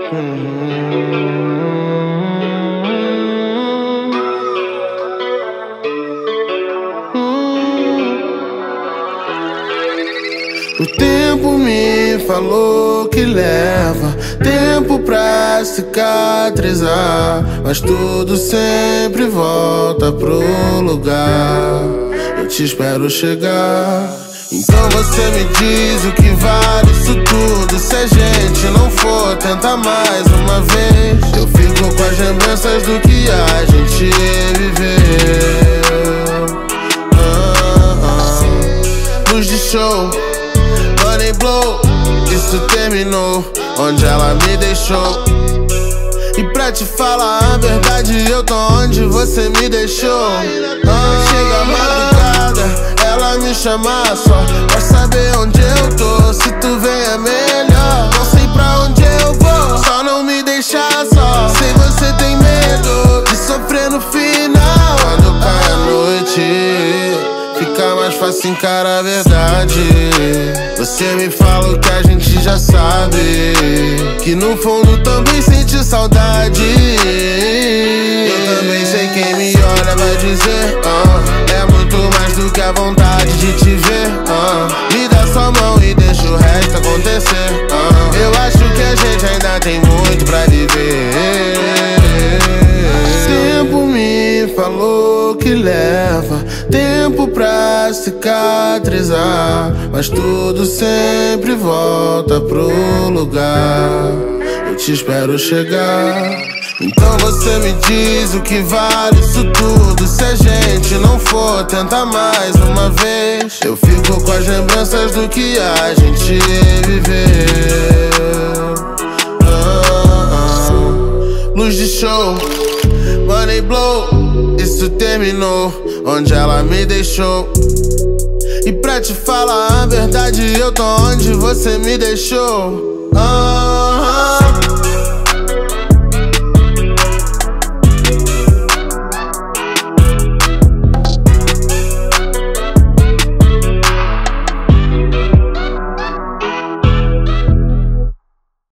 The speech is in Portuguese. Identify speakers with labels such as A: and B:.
A: O tempo me falou que leva tempo pra cicatrizar, mas tudo sempre volta pro lugar. Eu te espero chegar. Então você me diz o que vale isso tudo. Se a gente não for tentar mais uma vez, eu fico com as lembranças do que a gente viveu. Luz de show, money blow, isso terminou onde ela me deixou. E pra te falar a verdade, eu tô onde você me deixou. Chega a madrugada, ela me chama só pra saber onde eu tô. Se tu vem é melhor, não sei pra onde eu vou. Só não me deixa só, sei você tem medo de sofrer no final. Quando cai a noite, fica mais fácil encarar a verdade. Você me fala o que a gente já sabe, que no fundo também sente saudade. Eu também sei quem me olha vai dizer é muito mais do que a vontade de te ver. Me dá sua mão e deixa o resto acontecer. Eu acho que a gente ainda tem muito pra viver. Tempo me falou que leva tempo pra cicatrizar, mas tudo sempre volta pro lugar. Eu te espero chegar. Então você me diz o que vale isso tudo. Se a gente não for tentar mais uma vez, eu fico com as lembranças do que a gente viveu. Luz de show, money blow, isso terminou onde ela me deixou. E pra te falar a verdade, eu tô onde você me deixou.